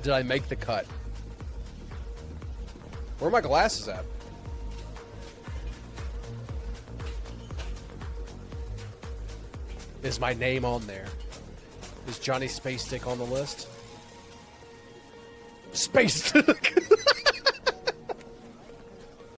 Did I make the cut? Where are my glasses at? Is my name on there? Is Johnny Space Stick on the list? Space Stick!